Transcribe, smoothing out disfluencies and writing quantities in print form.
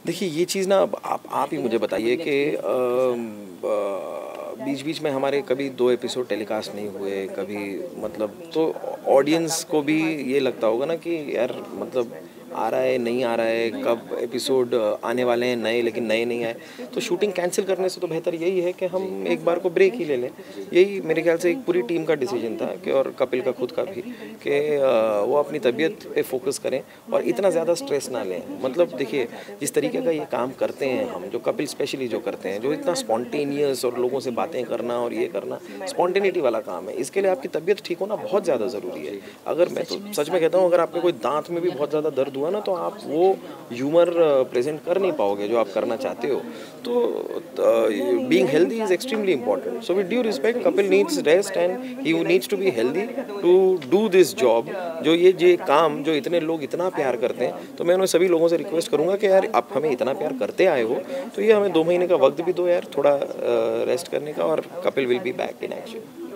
देखिए ये चीज़ ना अब आप ही मुझे बताइए कि बीच-बीच में हमारे कभी 2 एपिसोड टेलीकास्ट नहीं हुए, कभी मतलब तो ऑडियंस को भी ये लगता होगा ना कि यार मतलब आ रहा है, नहीं आ रहा है, कब एपिसोड आने वाले हैं नए लेकिन नए नहीं आए। तो शूटिंग कैंसल करने से तो बेहतर यही है कि हम एक बार को ब्रेक ही ले लें। यही मेरे ख्याल से एक पूरी टीम का डिसीजन था कि और कपिल का खुद का भी कि वो अपनी तबीयत पे फ़ोकस करें और इतना ज़्यादा स्ट्रेस ना लें। मतलब देखिए जिस तरीके का ये काम करते हैं हम, जो कपिल स्पेशली जो करते हैं, जो इतना स्पॉन्टेनियस और लोगों से बातें करना और ये करना, स्पॉन्टेनिटी वाला काम है। इसके लिए आपकी तबीयत ठीक होना बहुत ज़्यादा ज़रूरी है। अगर मैं तो सच में कहता हूँ अगर आपके कोई दाँत में भी बहुत ज़्यादा दर्द हुआ ना तो आप वो ह्यूमर प्रेज़ेंट कर नहीं पाओगे जो आप करना चाहते हो। तो being healthy is extremely important. So with due respect Kapil needs rest and he needs to be healthy to do this job. जो ये काम जो इतने लोग इतना प्यार करते हैं, तो मैं उन सभी लोगों से रिक्वेस्ट करूँगा कि यार आप हमें इतना प्यार करते आए हो, तो ये हमें 2 महीने का वक़्त भी दो यार थोड़ा रेस्ट करने का और Kapil will be back in action.